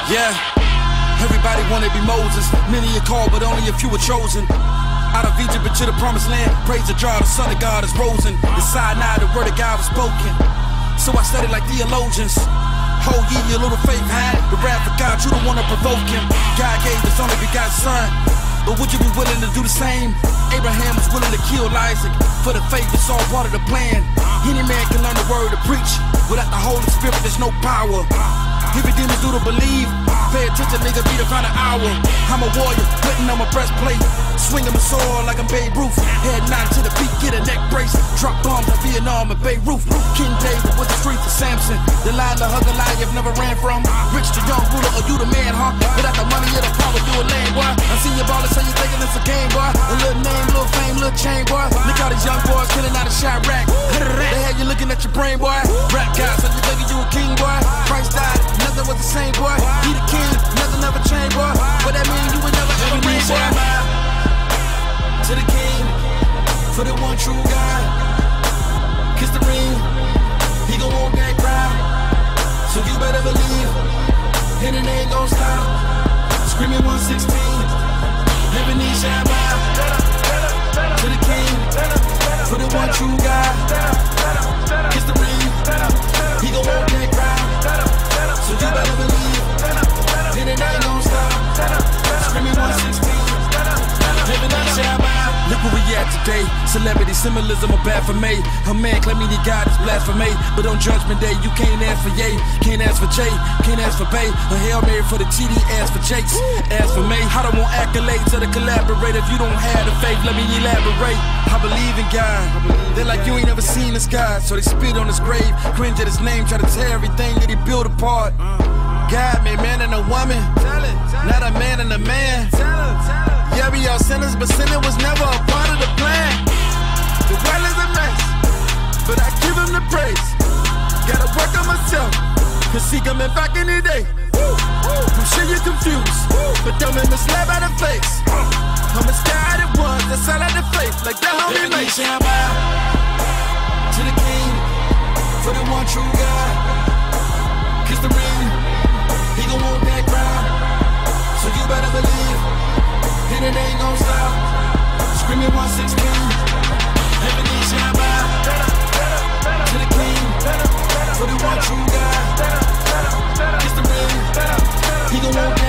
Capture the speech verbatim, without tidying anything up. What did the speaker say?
Yeah, everybody wanna be Moses. Many are called, but only a few are chosen. Out of Egypt into the promised land, praise the jar, the son of God is risen. The Sinai, the word of God was spoken. So I studied like theologians. Whole ye your little faith had the wrath of God, you don't wanna provoke him. God gave his only begotten son, but would you be willing to do the same? Abraham was willing to kill Isaac for the faith, it's all part of the plan. Any man can learn the word to preach. Without the Holy Spirit, there's no power. If it didn't do to believe, pay attention, nigga, be the final hour. I'm a warrior, putting on my breastplate, swinging my sword like I'm Babe Ruth. Head nine to the beat, get a neck brace. Drop bombs like Vietnam and Beirut. King David with the streets of Samson. The line to hug a lie you've never ran from. Rich the young ruler, or you the man, huh? Without the money or the power, you a lame boy. I see your ballers, so you thinking it's a game, boy. A little name, little fame, little chain, boy. Look how these young boys killing out of Chirac. They had you looking at your brain, boy. Rap guy, so you thinking you a king, boy. Christ died, nothing was the same, boy. He the king, nothing ever changed, boy. What that mean, you would never ever reign, boy. To the king, for the one true God. Kiss the ring, he gon' walk that crowd. So you better believe, and it ain't gon' stop. Screaming one sixteen, every knee shall bow. To the king, for the one true God. Kiss the ring, he gon' walk that crowd. So you better believe, and it ain't gon' stop. Screaming one sixteen, every knee shall bow. Look where we at today. Celebrity symbolism are bad for me. A man claiming he God is blasphemy. But on Judgment Day, you can't ask for yay, can't ask for Jay, can't ask for Bay. A Hail Mary for the T D, ask for Jakes, ask for me. I don't want accolades or to collaborate. If you don't have the faith, let me elaborate. I believe in God. They're like you ain't never seen this God, so they spit on his grave, cringe at his name, try to tear everything that he built apart. God made man and a woman, not a man and a man. Yeah, we all sinners, but sinning was never a part of the plan. The world is a mess, but I give him the praise. Gotta work on myself, cause he coming back in the day. I'm sure you're confused, but don't make me slap out the face. I'm a sky that one, that's all out the faith, like that homie makes. Shall bow to the king, for the one true God. Kiss the ring, he gon' walk that crowd. So you better believe, and it ain't gon' stop. Screaming one sixteen, every knee shall bow. To the king, for the one true God. Kiss the ring, he gon' walk